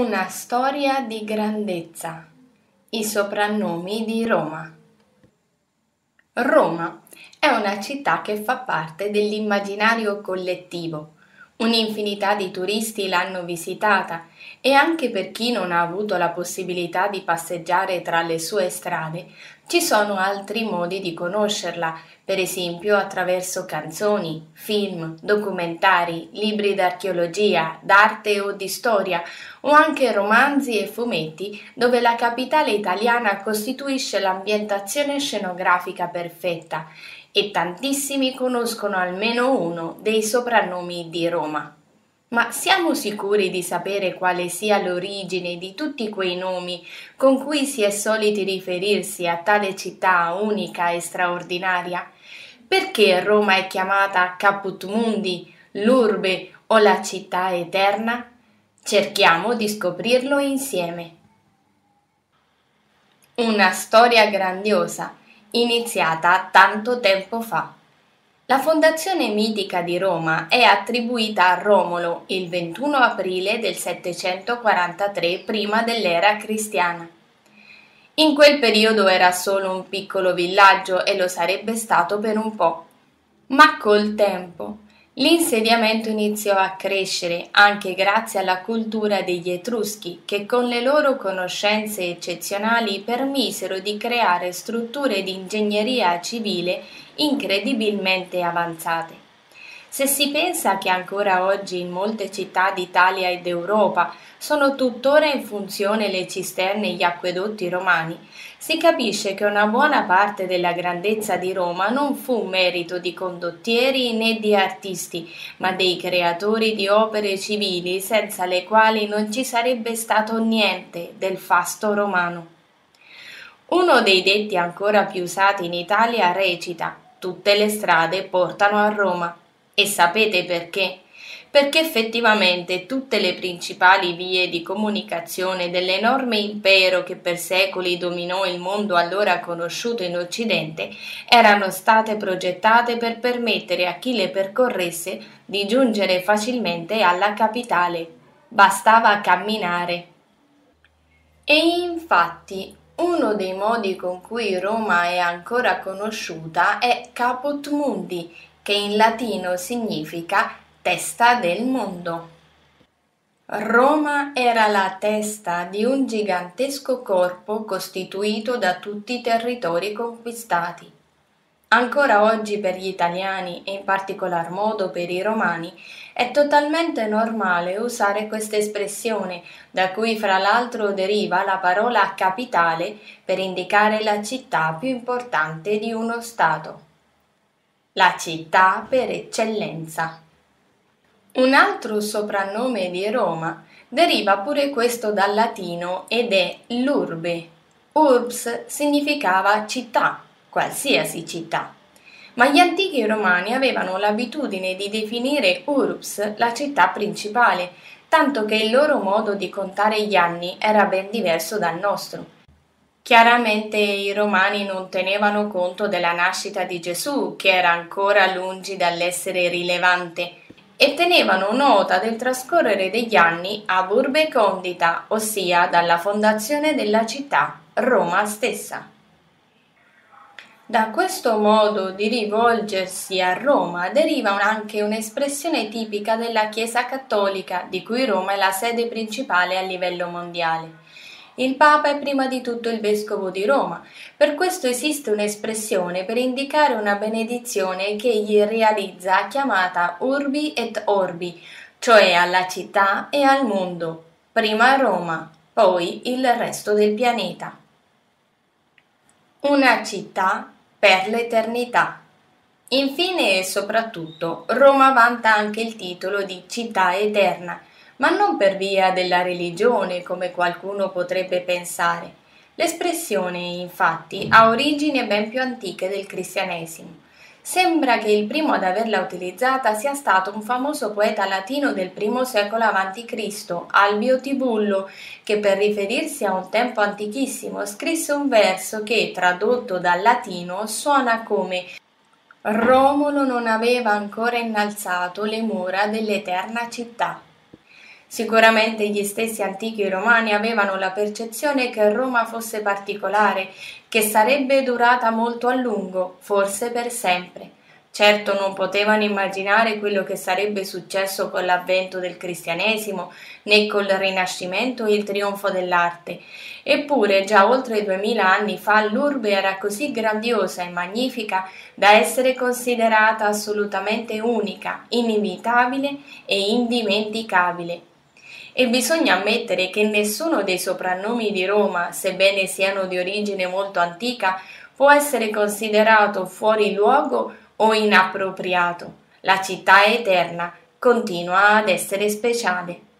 Una storia di grandezza. I soprannomi di Roma. Roma è una città che fa parte dell'immaginario collettivo. Un'infinità di turisti l'hanno visitata e anche per chi non ha avuto la possibilità di passeggiare tra le sue strade, ci sono altri modi di conoscerla, per esempio attraverso canzoni, film, documentari, libri d'archeologia, d'arte o di storia, o anche romanzi e fumetti dove la capitale italiana costituisce l'ambientazione scenografica perfetta e tantissimi conoscono almeno uno dei soprannomi di Roma. Ma siamo sicuri di sapere quale sia l'origine di tutti quei nomi con cui si è soliti riferirsi a tale città unica e straordinaria? Perché Roma è chiamata Caput Mundi, l'Urbe o la città eterna? Cerchiamo di scoprirlo insieme. Una storia grandiosa, iniziata tanto tempo fa. La fondazione mitica di Roma è attribuita a Romolo il 21 aprile del 743 prima dell'era cristiana. In quel periodo era solo un piccolo villaggio e lo sarebbe stato per un po', ma col tempo l'insediamento iniziò a crescere anche grazie alla cultura degli Etruschi che con le loro conoscenze eccezionali permisero di creare strutture di ingegneria civile incredibilmente avanzate. Se si pensa che ancora oggi in molte città d'Italia e d'Europa sono tuttora in funzione le cisterne e gli acquedotti romani, si capisce che una buona parte della grandezza di Roma non fu merito di condottieri né di artisti, ma dei creatori di opere civili senza le quali non ci sarebbe stato niente del fasto romano. Uno dei detti ancora più usati in Italia recita: tutte le strade portano a Roma. E sapete perché? Perché effettivamente tutte le principali vie di comunicazione dell'enorme impero che per secoli dominò il mondo allora conosciuto in Occidente erano state progettate per permettere a chi le percorresse di giungere facilmente alla capitale. Bastava camminare. E infatti uno dei modi con cui Roma è ancora conosciuta è Caput Mundi, che in latino significa testa del mondo. Roma era la testa di un gigantesco corpo costituito da tutti i territori conquistati. Ancora oggi per gli italiani e in particolar modo per i romani è totalmente normale usare questa espressione, da cui fra l'altro deriva la parola capitale per indicare la città più importante di uno Stato. La città per eccellenza. Un altro soprannome di Roma deriva pure questo dal latino ed è l'urbe. Urbs significava città, qualsiasi città. Ma gli antichi romani avevano l'abitudine di definire urbs la città principale, tanto che il loro modo di contare gli anni era ben diverso dal nostro. Chiaramente i romani non tenevano conto della nascita di Gesù, che era ancora lungi dall'essere rilevante, e tenevano nota del trascorrere degli anni ab urbe condita, ossia dalla fondazione della città, Roma stessa. Da questo modo di rivolgersi a Roma deriva anche un'espressione tipica della Chiesa cattolica, di cui Roma è la sede principale a livello mondiale. Il Papa è prima di tutto il Vescovo di Roma, per questo esiste un'espressione per indicare una benedizione che egli realizza chiamata Urbi et Orbi, cioè alla città e al mondo, prima Roma, poi il resto del pianeta. Una città per l'eternità. Infine e soprattutto, Roma vanta anche il titolo di città eterna, ma non per via della religione, come qualcuno potrebbe pensare. L'espressione, infatti, ha origini ben più antiche del cristianesimo. Sembra che il primo ad averla utilizzata sia stato un famoso poeta latino del I secolo a.C., Albio Tibullo, che per riferirsi a un tempo antichissimo scrisse un verso che, tradotto dal latino, suona come: Romolo non aveva ancora innalzato le mura dell'eterna città. Sicuramente gli stessi antichi romani avevano la percezione che Roma fosse particolare, che sarebbe durata molto a lungo, forse per sempre. Certo non potevano immaginare quello che sarebbe successo con l'avvento del cristianesimo, né col Rinascimento e il trionfo dell'arte. Eppure già oltre 2000 anni fa l'urbe era così grandiosa e magnifica da essere considerata assolutamente unica, inimitabile e indimenticabile. E bisogna ammettere che nessuno dei soprannomi di Roma, sebbene siano di origine molto antica, può essere considerato fuori luogo o inappropriato. La città è eterna, continua ad essere speciale.